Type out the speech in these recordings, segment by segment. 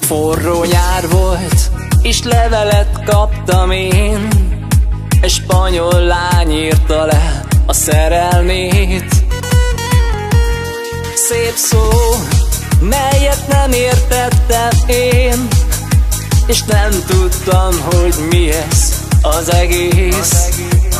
Forró nyár volt, és levelet kaptam én. Egy spanyol lány írta le a szerelmét. Szép szó, melyet nem értettem én, és nem tudtam, hogy mi ez az egész.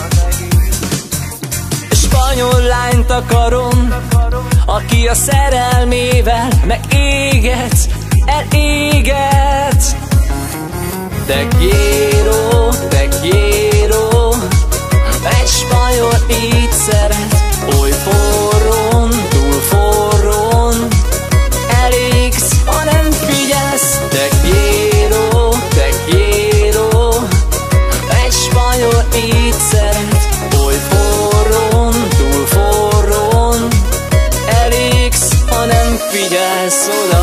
Spanyol lányt akarom, aki a szerelmével megéget, eléget. Te quiero, egy spanyol így szeret, oly forrón, túl forrón, elégsz, ha nem figyelsz. Te quiero, egy spanyol így szeret, oly forrón, túl forrón, elégsz, ha nem figyelsz oda.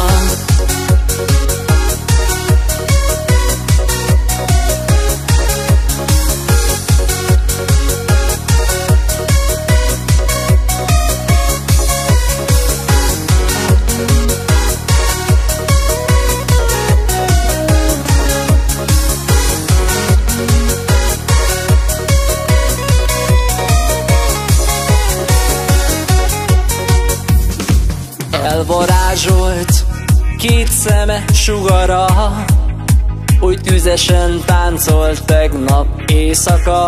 Elvarázsolt két szeme sugara, úgy tüzesen táncolt tegnap éjszaka.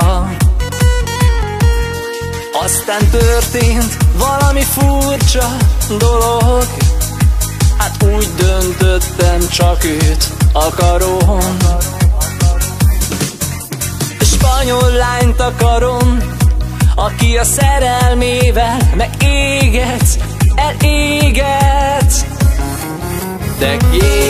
Aztán történt valami furcsa dolog, hát úgy döntöttem, csak őt akarom. Spanyol lányt akarom, aki a szerelmével megéget, eléget. Te